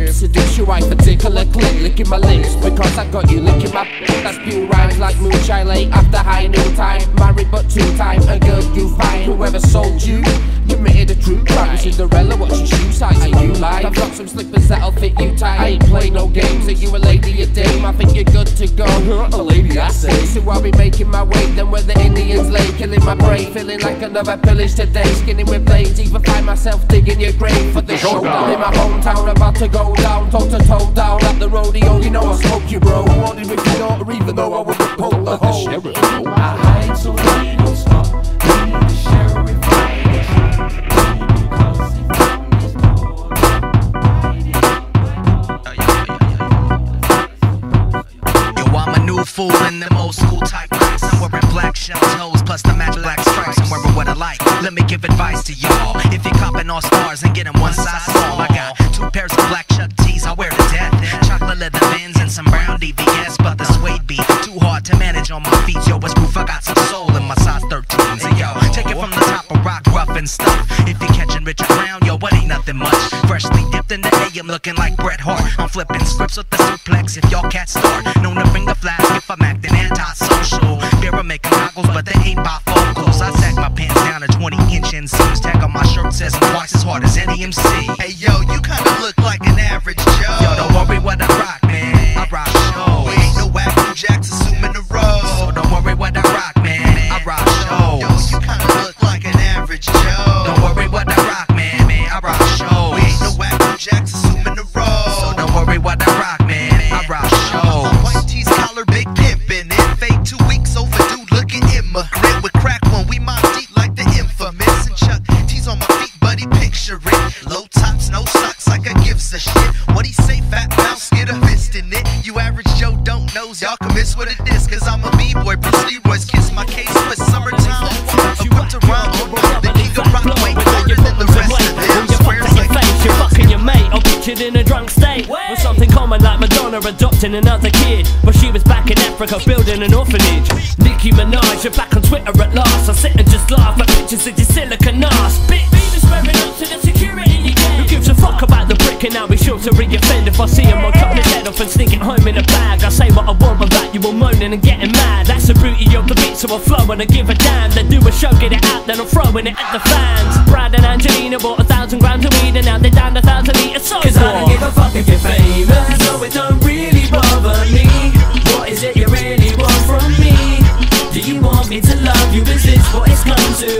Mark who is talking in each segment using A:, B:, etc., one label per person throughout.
A: seduce your wife and tickle a click, licking my lips because I got you licking my. That's pure rhymes like moonshine late after high noon time. Married but 2 times, a girl you find. Whoever sold you committed a true crime. Cinderella, what's your shoe size? Are you like? I've got some slippers that'll fit you tight. I ain't play no games. Are you a lady or dame? I think you're good to go. A lady, I say. So I'll be making my way then where the Indians lay, killing my prey, feeling like another pillage today. Skinning with blades, even find myself digging your grave for the showdown in my hometown. About to go down, toe to toe down at the rodeo. You know I smoke you, bro. Wanted with your daughter, even though I wouldn't poke the hole.
B: I hide so they don't stop. Need the sheriff.
C: Fool in them old school type nights. I'm wearing black shell toes plus the match black stripes. I'm wearing what I like. Let me give advice to y'all. If you're copping all stars and getting one size small, I got 2 pairs of black Chuck tees I wear to death. Chocolate leather Vans and some brown DVS, but the suede beat too hard to manage on my feet. Yo, it's proof I got some soul in my size 13s. And yo, take it from the top of rock, rough and stuff. If you're catching Richard Brown, yo, it ain't nothing much. Freshly dipped in the AM, looking like Bret Hart. I'm flipping scripts with the suplex. If y'all cats start, known to bring the flash if I'm acting antisocial. Beer making goggles, but they ain't bifocals. I sack my pants down to 20-inch inseams. Tag on my shirt says I'm twice as hard as any MC. Hey yo, you kinda look like an average Joe. Yo, don't worry what I rock, man. I rock show. We ain't no Apple Jacks assuming the road. So don't worry what I rock, man. I rock show. Yo, you kinda look like an average Joe. Don't worry what I rock, man. I rock show. We ain't no Apple Jacks assuming the road. So don't worry what I rock, man. I rock show. White tees, collar, big pimpin'. It fade 2 weeks overdue, looking immigrant. With crack one, we mob deep like the infamous. And Chuck T's on my feet, buddy, picture it. Low tops, no socks, like I gives a shit. What he say, fat mouse, get a fist in it. You average Joe don't knows, y'all can miss what it is. Cause I'm a B-boy, Bruce Leroy's kiss my case for summertime. I put to rhyme on the king of rock, way harder than the rest of them. Squares like
D: you're fucking your mate, or pictured in a drunk state. Or something common like Madonna adopting another kid. But she was back in Africa building an orphanage. Nicki Minaj, you're back on Twitter at last. I sit and just laugh at pictures of your silicon ass. Bitch, be swearing up to the security you get. Who gives a fuck about the brick and I'll be sure to re-offend. If I see him, I'll cut his head off and sneak it home in a bag. I say what I want without you all moaning and getting mad. That's the beauty of the beat, so I flow and I give a damn. Then do a show, get it out, then I'm throwing it at the fans. Brad and Angelina bought 1,000 grams of weed and now they're down 1,000 litres. So cause I don't give a fuck if you're famous, so it don't really bother me. What is it you really want from me? Do you want me to love you? Is this what it's come to?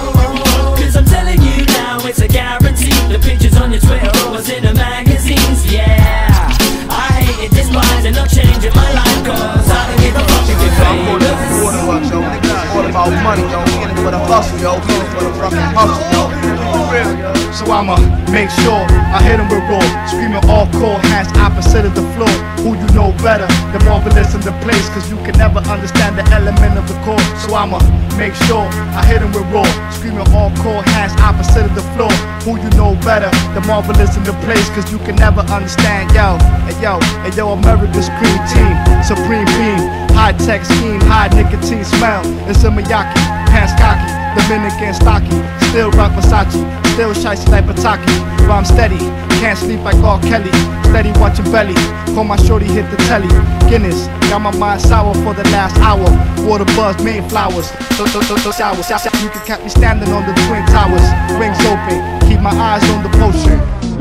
D: Oh, cause I'm telling you now, it's a guarantee. The pictures on your Twitter always in the magazines. Yeah, I hate it, despise and not changing my life. Cause I don't give a fuck if you're famous.
E: All about money, yo. In it for the hustle, yo. In it for the fucking hustle, yo. So I'ma make sure I hit him with raw, screaming all core, hands opposite of the floor. Who you know better, the marvelous in the place, cause you can never understand the element of the chord. So I'ma make sure I hit him with raw, screaming all core, hands opposite of the floor. Who you know better, the marvelous in the place, cause you can never understand. Yo, hey yo, hey yo, America's cream team, supreme beam, high tech scheme, high nicotine smell. It's a Miyake, pants cocky, Dominican stocky, still rock Versace, still shicey like Pataki. Rhyme steady, can't sleep like R. Kelly, steady watching belly, call my shorty hit the telly. Guinness, got my mind sour for the last hour. Water buzz, main flowers, showers. You can catch me standing on the Twin Towers. Rings open, keep my eyes on the potion.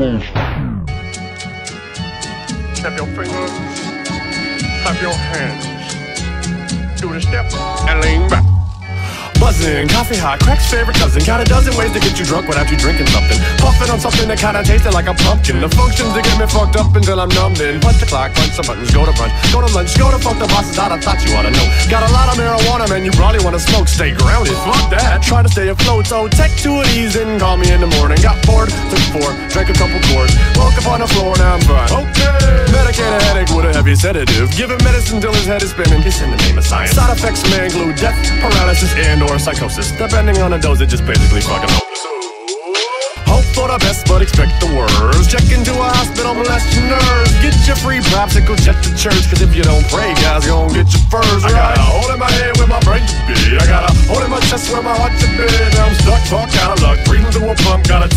F: Step your fingers, clap your hands, do the step and lean back.
G: Buzzing, coffee hot, crack's favorite cousin. Got a dozen ways to get you drunk without you drinking something. Puffing on something that kinda tasted like a pumpkin. The functions that get me fucked up until I'm numbing. Punch the clock, punch some buttons, go to brunch, go to lunch, go to fuck the bosses out. I thought you oughta know. Got a lot of marijuana, man, you probably wanna smoke. Stay grounded, fuck that. Try to stay afloat, so take 2 of these and call me in the morning. Got bored, took 4, drank a couple quarts, woke up on the floor, now I'm fine. Okay, medicate a headache with a heavy sedative. Give him medicine till his head is spinning. It's in the name of science. Side effects, man, glue, death, paralysis, and/or psychosis. Depending on the dose, it just basically fucking hopeless. Hope for the best, but expect the worst. Check into a hospital, molest your nerves. Get your free popsicle, check the church. Cause if you don't pray, guys gon' get you first. I got a hole in my head where my brain should be. I got a hole in my chest where my heart should be. Now I'm stuck, fuck out of luck. Breathing through a pump, got a